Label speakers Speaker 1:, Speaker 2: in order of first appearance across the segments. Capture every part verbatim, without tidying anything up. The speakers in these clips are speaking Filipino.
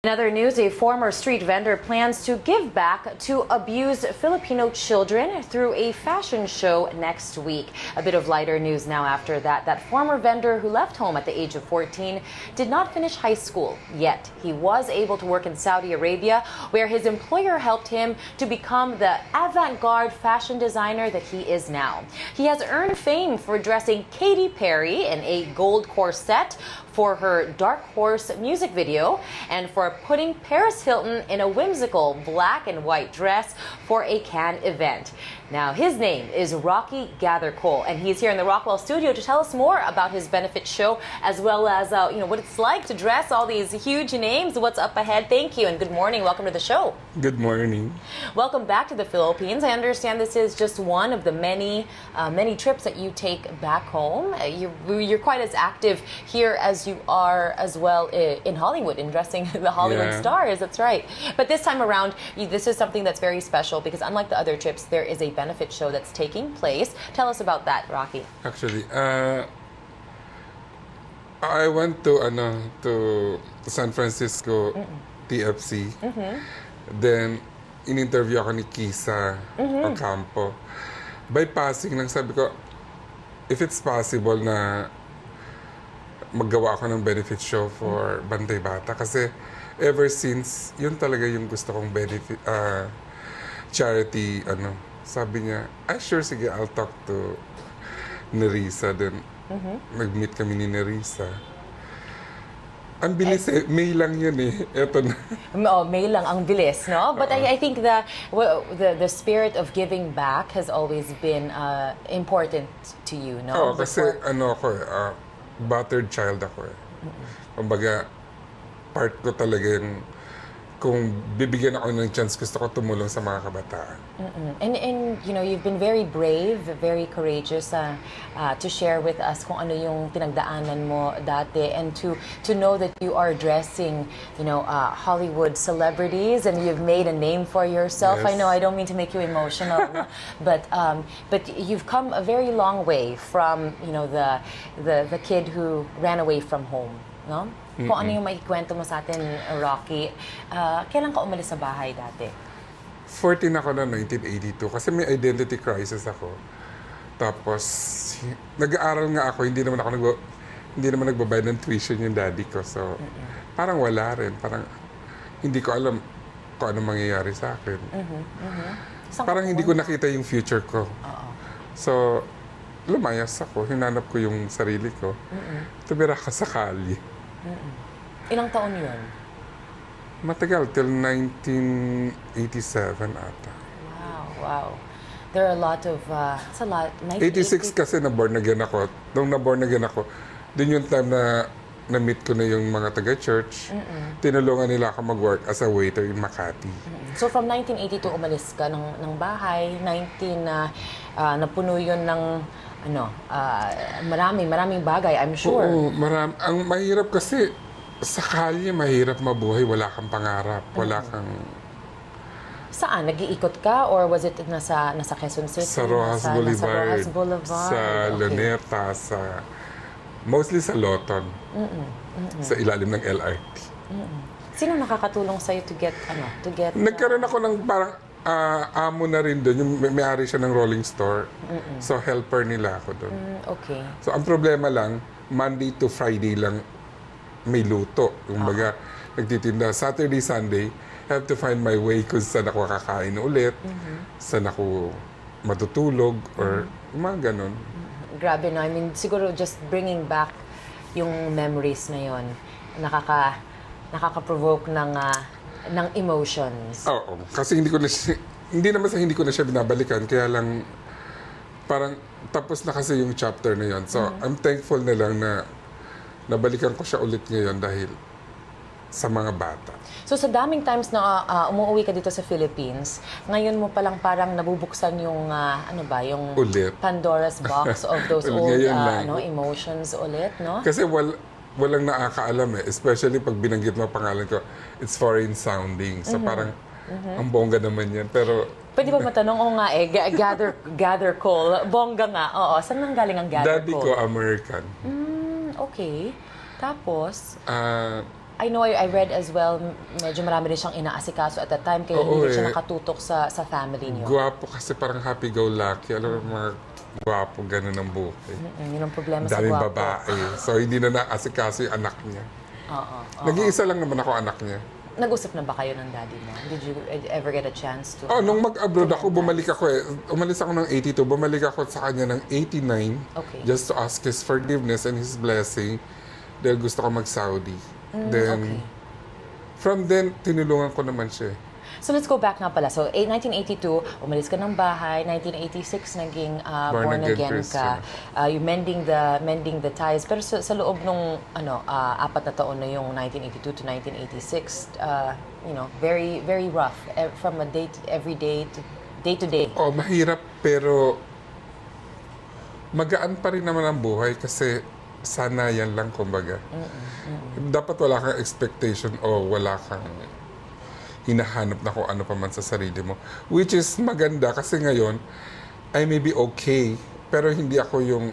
Speaker 1: In other news, a former street vendor plans to give back to abused Filipino children through a fashion show next week. A bit of lighter news now after that. That former vendor who left home at the age of fourteen did not finish high school, yet he was able to work in Saudi Arabia, where his employer helped him to become the avant-garde fashion designer that he is now. He has earned fame for dressing Katy in a gold corset for her Dark Horse music video and for putting Paris Hilton in a whimsical black and white dress for a Cannes event. Now, his name is Rocky Gathercole, and he's here in the Rockwell studio to tell us more about his benefit show, as well as uh, you know, what it's like to dress all these huge names, what's up ahead. Thank you, and good morning. Welcome to the show.
Speaker 2: Good morning.
Speaker 1: Welcome back to the Philippines. I understand this is just one of the many, uh, many trips that you take back home. Uh, you're, you're quite as active here as you are as well in Hollywood, in dressing the Hollywood
Speaker 2: yeah.
Speaker 1: stars. That's right. But this time around, you, this is something that's very special because unlike the other trips, there is a benefit show that's taking place. Tell us about that, Rocky.
Speaker 2: Actually, uh, I went to ano to San Francisco mm-mm. T F C. Mm-hmm. Then, in-interview ako ni Kisa mm-hmm. Ocampo. By passing, nang sabi ko, if it's possible na maggawa ako ng benefit show for mm-hmm. Bantay Bata. Kasi ever since, yun talaga yung gusto kong benefit, uh, charity, ano, sabi niya, ah, sure, sige, I'll talk to Nerissa. Then, mm-hmm. nag-meet kami ni Nerissa. Ang bilis eh, May lang yun eh. Eto na.
Speaker 1: Oh, May lang, ang bilis, no? But uh-uh. I, I think the, the the spirit of giving back has always been uh, important to you, no?
Speaker 2: Oo, kasi ano ako eh, uh, battered child ako eh. Mm-mm. Kumbaga, part ko talaga yung kung bibigyan ako ng chance, gusto ko tumulong sa mga kabataan.
Speaker 1: Mm-mm. And, and, you know, you've been very brave, very courageous uh, uh, to share with us kung ano yung pinagdaanan mo dati, and to to know that you are dressing, you know, uh, Hollywood celebrities, and you've made a name for yourself.
Speaker 2: Yes.
Speaker 1: I know I don't mean to make you emotional, no? but um, but you've come a very long way from, you know, the the the kid who ran away from home, no? Kung ano yung maikwento mo sa atin, Rocky, uh, kailan ka umalis sa bahay dati?
Speaker 2: fourteen ako na nineteen eighty-two kasi may identity crisis ako. Tapos, nag-aaral nga ako, hindi naman ako nag hindi naman nagbabayad ng tuition yung daddy ko. So, mm-mm. parang wala rin. Parang hindi ko alam kung ano mangyayari sa akin. Mm-hmm. Mm-hmm. Parang hindi ko nakita yung future ko. Uh-oh. So, lumayas ako. Hinanap ko yung sarili ko. Mm-mm. Tumira ka sa kalye.
Speaker 1: Mm-mm. Ilang taon yun?
Speaker 2: Matagal, till nineteen eighty-seven ata.
Speaker 1: Wow, wow. There are a lot of, uh, it's a lot.
Speaker 2: eighty-six kasi na-born again ako. Nung na-born again ako, dun yung time na na-meet ko na yung mga taga-church. Mm-mm. Tinulungan nila ako mag-work as a waiter in Makati.
Speaker 1: Mm-mm. So from nineteen eighty-two, umalis ka ng, ng bahay. nineteen, uh, uh, napuno yun ng ano, uh, maraming, maraming bagay, I'm sure.
Speaker 2: Oo, maram, ang mahirap kasi, sa kalye, mahirap mabuhay, wala kang pangarap, wala mm-hmm. kang...
Speaker 1: Saan? Nag-iikot ka? Or was it nasa, nasa Quezon City?
Speaker 2: Sa Rojas
Speaker 1: nasa,
Speaker 2: Boulevard.
Speaker 1: Nasa Rojas Boulevard.
Speaker 2: Sa
Speaker 1: okay.
Speaker 2: Luneta, sa... Mostly sa Loton. Mm-mm. Mm-mm. Sa ilalim ng L R T.
Speaker 1: Mm-mm. Sino nakakatulong sa'yo to get, ano, to get...
Speaker 2: Nagkaroon ako ng parang... Uh, amo na rin doon, yung may- may-ari siya ng rolling store. Mm-mm. So, helper nila ako doon.
Speaker 1: Mm, okay.
Speaker 2: So, ang problema lang, Monday to Friday lang may luto. Yung baga, uh-huh. nagtitinda. Saturday, Sunday, I have to find my way kung saan ako kakain ulit, mm-hmm. saan ako matutulog, or mm-hmm. mga ganon.
Speaker 1: Mm-hmm. Grabe, no? I mean, siguro just bringing back yung memories na yon, nakaka, nakaka-provoke ng... Uh, ng emotions.
Speaker 2: Oo. Kasi hindi ko na siya, hindi naman sa hindi ko na siya binabalikan, kaya lang parang tapos na kasi yung chapter na yon. So, mm-hmm. I'm thankful na lang na nabalikan ko siya ulit ngayon dahil sa mga bata.
Speaker 1: So, sa daming times na uh, umuwi ka dito sa Philippines, ngayon mo palang parang nabubuksan yung, uh, ano ba, yung
Speaker 2: ulit.
Speaker 1: Pandora's box of those old uh, ano, emotions ulit, no?
Speaker 2: Kasi wal walang nakakaalam eh. Especially pag binanggit mo pangalan ko, it's foreign sounding. So mm-hmm. parang, mm-hmm. ang bongga naman yan. Pero...
Speaker 1: Pwede ba matanong? Oo nga eh, gather, Gathercole. Bongga nga. Oo, saan nang galing ang Gathercole?
Speaker 2: Daddy ko, American.
Speaker 1: Mm, okay. Tapos?
Speaker 2: Uh,
Speaker 1: I know I, I read as well, medyo marami rin siyang inaasikaso at that time, kaya
Speaker 2: Oo,
Speaker 1: hindi siya
Speaker 2: eh.
Speaker 1: nakatutok sa sa family niyo.
Speaker 2: Gwapo kasi parang happy-go-lucky. Alam mo, mga gwapo, ganun ang buhay.
Speaker 1: Mm, yun ang problema sa
Speaker 2: Daming
Speaker 1: gwapo.
Speaker 2: babae. So, hindi na naasikaso yung anak niya.
Speaker 1: Oo. oo.
Speaker 2: Nag-iisa lang naman ako anak niya.
Speaker 1: Nag-usap na ba kayo ng daddy mo? Did you ever get a chance to?
Speaker 2: Oh, nung mag-abroad ako, bumalik ako eh. Umalis ako ng eighty-two, bumalik ako sa kanya ng eighty-nine.
Speaker 1: Okay.
Speaker 2: Just to ask his forgiveness and his blessing. Dahil gusto ko mag-Saudi.
Speaker 1: Mm,
Speaker 2: then,
Speaker 1: okay.
Speaker 2: from then, tinulungan ko naman siya.
Speaker 1: So let's go back nga pala. So nineteen eighty-two, umalis ka ng bahay. nineteen eighty-six, naging uh, born, born again, again ka. Uh, you mending the mending the ties. Pero sa, sa loob nung ano uh, apat na taon na yung nineteen eighty-two to nineteen eighty-six, uh, you know, very very rough uh, from a day to, every day to day to day.
Speaker 2: Oh, mahirap pero magaan pa rin naman ang buhay kasi sanayan lang kumbaga. Mm-mm, mm-mm. Dapat wala kang expectation o wala kang hinahanap na kung ano pa man sa sarili mo. Which is maganda kasi ngayon, I may be okay, pero hindi ako yung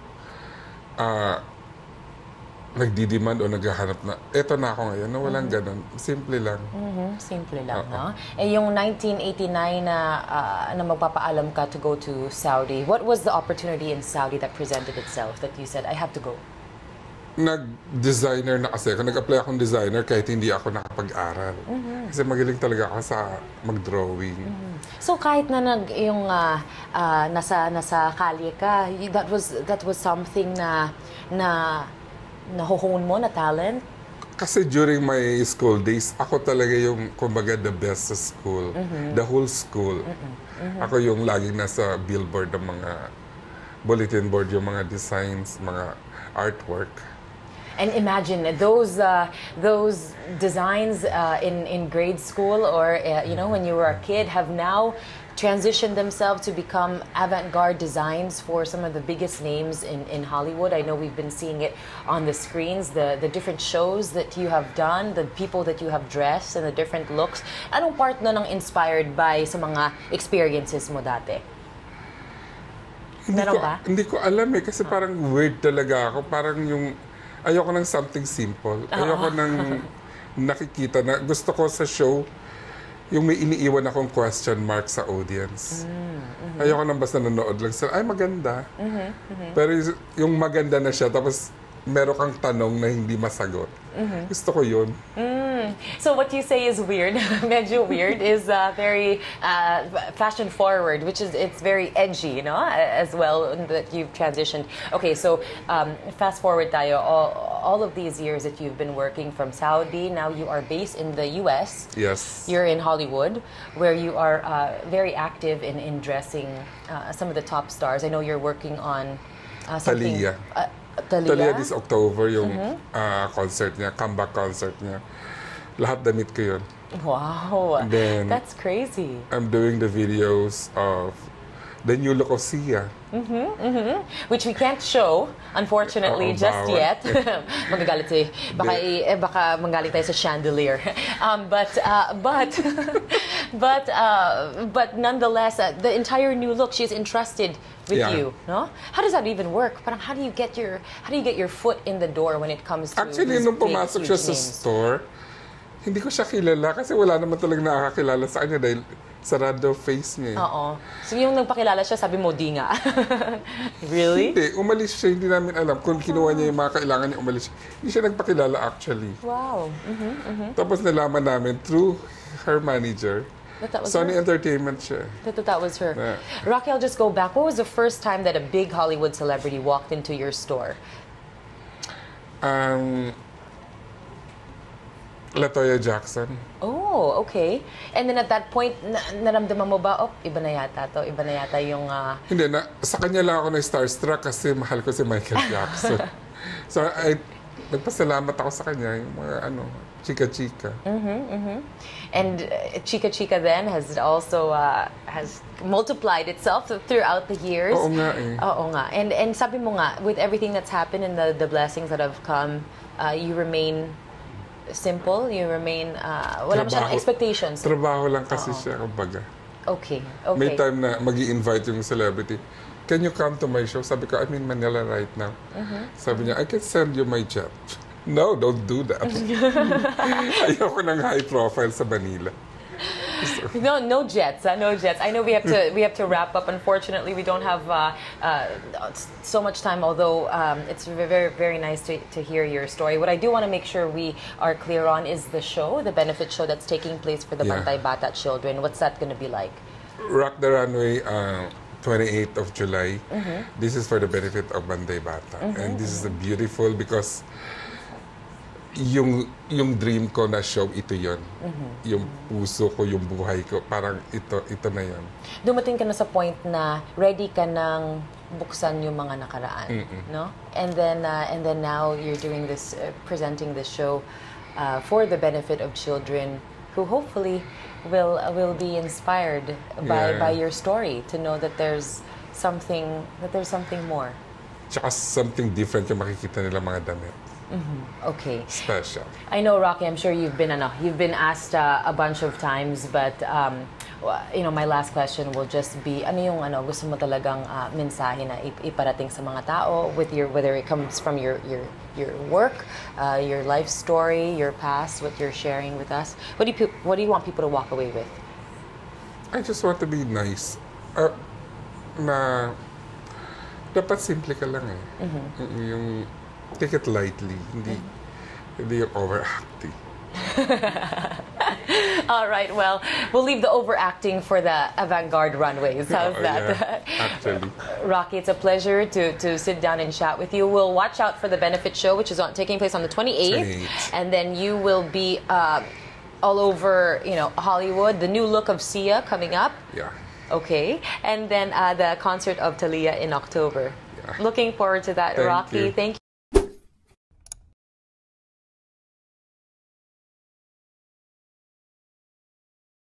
Speaker 2: uh, nagdidemand o naghahanap na, eto na ako ngayon, na walang mm-hmm. ganun. Simple lang.
Speaker 1: Mm-hmm. Simple lang,
Speaker 2: Uh-oh.
Speaker 1: no? Eh, yung nineteen eighty-nine na, uh, na magpapaalam ka to go to Saudi, what was the opportunity in Saudi that presented itself that you said, I have to go?
Speaker 2: Nag-designer na kasi ako. Nag-apply akong designer kahit hindi ako nakapag-aral. Mm-hmm. Kasi magaling talaga ako sa mag-drawing.
Speaker 1: Mm-hmm. So kahit na nag yung uh, uh, nasa nasa kalye ka, that was that was something na na nahuhon mo na talent?
Speaker 2: Kasi during my school days, ako talaga yung kumbaga the best sa school. Mm-hmm. The whole school. Mm-hmm. Mm-hmm. Ako yung laging nasa billboard ng mga bulletin board, yung mga designs, mga artwork.
Speaker 1: And imagine those uh, those designs uh, in in grade school or uh, you know when you were a kid have now transitioned themselves to become avant-garde designs for some of the biggest names in in Hollywood. I know we've been seeing it on the screens, the the different shows that you have done, the people that you have dressed and the different looks. Anong part nun ang inspired by sa mga experiences mo dati?
Speaker 2: Hindi ko, hindi ko alam eh kasi parang weird talaga ako. Parang yung ayoko ng something simple. Ayoko ng nakikita na gusto ko sa show yung may iniiwan akong question mark sa audience. Mm-hmm. Ayoko nang basta nanood lang sila, ay maganda. Mm-hmm. Mm-hmm. Pero yung maganda na siya tapos meron kang tanong na hindi masagot. Mm-hmm. Gusto ko yun.
Speaker 1: Mm. So what you say is weird, medyo weird, is uh, very uh, fashion forward, which is, it's very edgy, you know, as well, that you've transitioned. Okay, so um, fast forward tayo, all, all of these years that you've been working from Saudi, now you are based in the U S.
Speaker 2: Yes.
Speaker 1: You're in Hollywood, where you are uh, very active in, in dressing uh, some of the top stars. I know you're working on uh, something...
Speaker 2: Talia.
Speaker 1: Uh, Talia?
Speaker 2: Talia this October, yung
Speaker 1: mm-hmm.
Speaker 2: uh, concert niya, comeback concert niya. Lahat damit ko yun.
Speaker 1: Wow,
Speaker 2: then,
Speaker 1: that's crazy.
Speaker 2: I'm doing the videos of the new look of Sia.
Speaker 1: Mm-hmm, mm-hmm. Which we can't show, unfortunately,
Speaker 2: Uh-oh,
Speaker 1: just
Speaker 2: bawal.
Speaker 1: yet. Magagalit tayo. Baka, eh, baka manggalit tayo sa chandelier. Um, but, uh, but, but, uh, but nonetheless, uh, the entire new look, she's entrusted with
Speaker 2: yeah.
Speaker 1: you, no? How does that even work? Parang how do you get your, how do you get your foot in the door when it comes to
Speaker 2: Actually,
Speaker 1: these
Speaker 2: nung
Speaker 1: big,
Speaker 2: pumasok
Speaker 1: huge
Speaker 2: siya sa
Speaker 1: names?
Speaker 2: store, hindi ko siya kilala kasi wala naman talaga nakakakilala sa kanya dahil sarado face niya.
Speaker 1: Oo. So yung nagpakilala siya, sabi mo, di nga. Really?
Speaker 2: Hindi, umalis siya, hindi namin alam. Kung kinuha niya yung mga kailangan niya, umalis siya. Hindi siya nagpakilala actually.
Speaker 1: Wow. Mm-hmm, mm-hmm.
Speaker 2: Tapos nalaman namin through her manager.
Speaker 1: That, that was
Speaker 2: Sony
Speaker 1: her?
Speaker 2: Entertainment siya.
Speaker 1: That, that, that was her.
Speaker 2: Yeah.
Speaker 1: Rocky, I'll just go back. What was the first time that a big Hollywood celebrity walked into your store?
Speaker 2: Um... Latoya Jackson.
Speaker 1: Oh, okay. And then at that point, na naramdaman mo ba, oh, iba na yata to, iba na yata yung... Uh...
Speaker 2: Hindi, na, sa kanya lang ako na starstruck kasi mahal ko si Michael Jackson. So, I, nagpasalamat ako sa kanya, yung mga ano, chika-chika.
Speaker 1: Mm-hmm, mm-hmm. And uh, chika-chika then has also uh, has multiplied itself throughout the years.
Speaker 2: Oo nga eh.
Speaker 1: Oo nga. And, and sabi mo nga, with everything that's happened and the, the blessings that have come, uh, you remain... simple, you remain, uh, wala mo siyang expectations.
Speaker 2: Trabaho lang kasi
Speaker 1: Oo.
Speaker 2: siya, kumbaga.
Speaker 1: Okay, okay.
Speaker 2: May time na mag-i-invite yung celebrity. Can you come to my show? Sabi ko, I'm in Manila right now. Mm-hmm. Sabi niya, I can send you my jet. No, don't do that. Ayoko ng high profile sa Manila.
Speaker 1: No, no jets. Uh, no jets. I know we have to we have to wrap up. Unfortunately, we don't have uh, uh, so much time. Although um, it's very very nice to to hear your story. What I do want to make sure we are clear on is the show, the benefit show that's taking place for the
Speaker 2: Yeah.
Speaker 1: Bantay Bata children. What's that going to be like?
Speaker 2: Rock the Runway, uh, twenty-eighth of July.
Speaker 1: Mm-hmm.
Speaker 2: This is for the benefit of Bantay Bata. Mm-hmm. And this is a beautiful because yung yung dream ko na show, ito yon. Mm-hmm. Yung puso ko, yung buhay ko, parang ito ito na yon.
Speaker 1: Dumating ka na sa point na ready ka nang buksan yung mga nakaraan,
Speaker 2: Mm-mm.
Speaker 1: no? And then uh, and then now you're doing this, uh, presenting this show uh, for the benefit of children who hopefully will uh, will be inspired by
Speaker 2: Yeah.
Speaker 1: by your story to know that there's something that there's something more.
Speaker 2: Tsaka something different yung makikita nila mga damit.
Speaker 1: Okay.
Speaker 2: Special.
Speaker 1: I know, Rocky, I'm sure you've been ano, you've been asked uh, a bunch of times, but um, wa- you know, my last question will just be, ano yung ano gusto mo talagang uh, mensahe na ip- iparating sa mga tao with your, whether it comes from your your your work, uh, your life story, your past, what you're sharing with us. What do you pe- what do you want people to walk away with?
Speaker 2: I just want to be nice. Uh, na dapat simple ka lang eh. Mm, Yung take it lightly, hindi hindi yung overacting.
Speaker 1: All right, well, we'll leave the overacting for the avant-garde runways. How's
Speaker 2: Oo,
Speaker 1: that?
Speaker 2: yeah, actually.
Speaker 1: Rocky, it's a pleasure to, to sit down and chat with you. We'll watch out for the benefit show, which is on, taking place on the twenty-eighth.
Speaker 2: twenty-eighth.
Speaker 1: And then you will be uh, all over, you know, Hollywood. The new look of Sia coming up.
Speaker 2: Yeah.
Speaker 1: Okay. And then uh, the concert of Talia in October.
Speaker 2: Yeah.
Speaker 1: Looking forward to that,
Speaker 2: Thank
Speaker 1: Rocky.
Speaker 2: you.
Speaker 1: Thank you.